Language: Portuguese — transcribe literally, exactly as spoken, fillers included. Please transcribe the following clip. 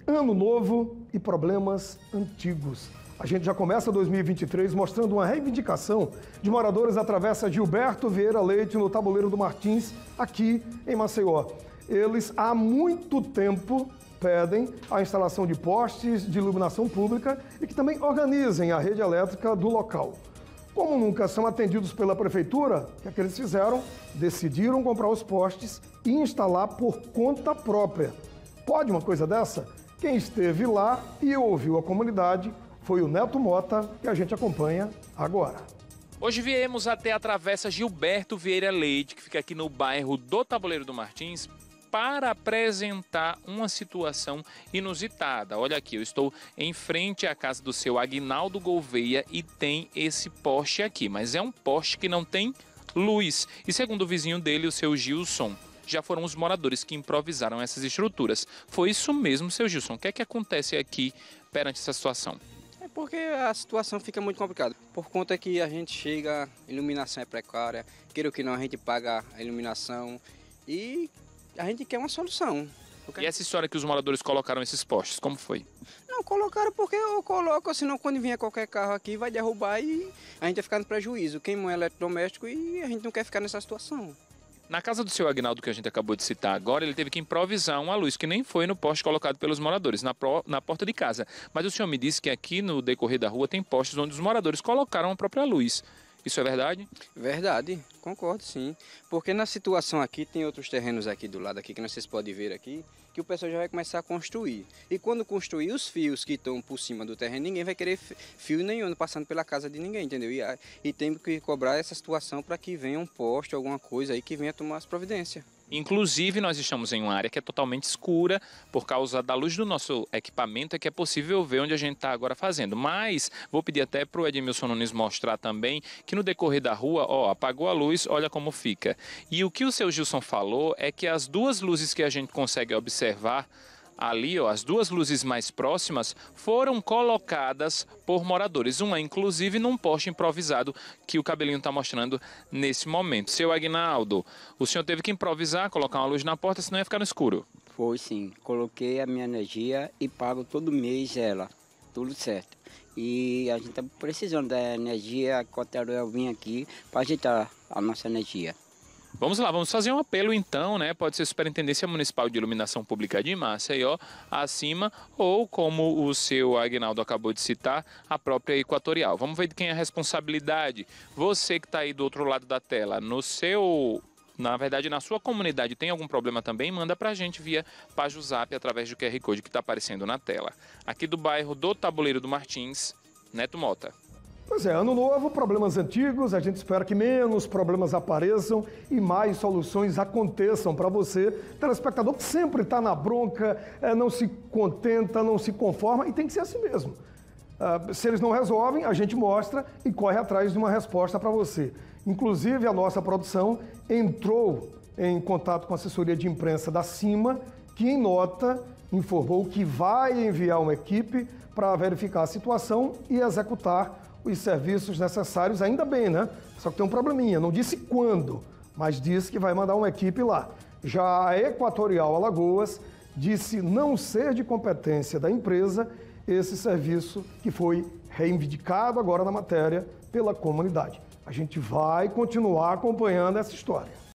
Ano novo e problemas antigos. A gente já começa dois mil e vinte e três mostrando uma reivindicação de moradores da Travessa Gilberto Vieira Leite, no Tabuleiro do Martins, aqui em Maceió. Eles há muito tempo pedem a instalação de postes de iluminação pública e que também organizem a rede elétrica do local. Como nunca são atendidos pela prefeitura, o que é que eles fizeram? Decidiram comprar os postes e instalar por conta própria. Pode uma coisa dessa? Quem esteve lá e ouviu a comunidade foi o Neto Mota, que a gente acompanha agora. Hoje viemos até a Travessa Gilberto Vieira Leite, que fica aqui no bairro do Tabuleiro do Martins, para apresentar uma situação inusitada. Olha aqui, eu estou em frente à casa do seu Aguinaldo Gouveia e tem esse poste aqui, mas é um poste que não tem luz. E segundo o vizinho dele, o seu Gilson, já foram os moradores que improvisaram essas estruturas. Foi isso mesmo, seu Gilson. O que é que acontece aqui perante essa situação? É porque a situação fica muito complicada. Por conta que a gente chega, a iluminação é precária, queira ou que não, a gente paga a iluminação e a gente quer uma solução. E essa história que os moradores colocaram esses postes, como foi? Não, colocaram porque eu coloco, senão quando vier qualquer carro aqui vai derrubar e a gente vai ficar no prejuízo. Queima um eletrodoméstico e a gente não quer ficar nessa situação. Na casa do seu Aguinaldo, que a gente acabou de citar agora, ele teve que improvisar uma luz que nem foi no poste colocado pelos moradores, na, pro, na porta de casa. Mas o senhor me disse que aqui no decorrer da rua tem postes onde os moradores colocaram a própria luz. Isso é verdade? Verdade, concordo sim. Porque na situação aqui, tem outros terrenos aqui do lado aqui, que vocês podem ver aqui, que o pessoal já vai começar a construir. E quando construir os fios que estão por cima do terreno, ninguém vai querer fio nenhum passando pela casa de ninguém, entendeu? E, e tem que cobrar essa situação para que venha um poste, alguma coisa aí que venha tomar as providências. Inclusive, nós estamos em uma área que é totalmente escura, por causa da luz do nosso equipamento, é que é possível ver onde a gente está agora fazendo. Mas vou pedir até para o Edmilson Nunes mostrar também que no decorrer da rua, ó, apagou a luz, olha como fica. E o que o seu Gilson falou é que as duas luzes que a gente consegue observar ali, ó, as duas luzes mais próximas foram colocadas por moradores. Uma, inclusive, num poste improvisado que o cabelinho está mostrando nesse momento. Seu Aguinaldo, o senhor teve que improvisar, colocar uma luz na porta, senão ia ficar no escuro. Foi sim. Coloquei a minha energia e pago todo mês ela. Tudo certo. E a gente está precisando da energia, a Coteruel vim aqui para ajeitar a nossa energia. Vamos lá, vamos fazer um apelo então, né? Pode ser Superintendência Municipal de Iluminação Pública de Maceió, acima, ou como o seu Aguinaldo acabou de citar, a própria Equatorial. Vamos ver de quem é a responsabilidade. Você que está aí do outro lado da tela, no seu... Na verdade, na sua comunidade tem algum problema também, manda pra gente via PajoZap através do Q R Code que está aparecendo na tela. Aqui do bairro do Tabuleiro do Martins, Neto Mota. Pois é, ano novo, problemas antigos, a gente espera que menos problemas apareçam e mais soluções aconteçam para você, telespectador que sempre está na bronca, é, não se contenta, não se conforma e tem que ser assim mesmo. Uh, se eles não resolvem, a gente mostra e corre atrás de uma resposta para você. Inclusive, a nossa produção entrou em contato com a assessoria de imprensa da CIMA, que em nota informou que vai enviar uma equipe para verificar a situação e executar os serviços necessários, ainda bem, né? Só que tem um probleminha, não disse quando, mas disse que vai mandar uma equipe lá. Já a Equatorial Alagoas disse não ser de competência da empresa esse serviço que foi reivindicado agora na matéria pela comunidade. A gente vai continuar acompanhando essa história.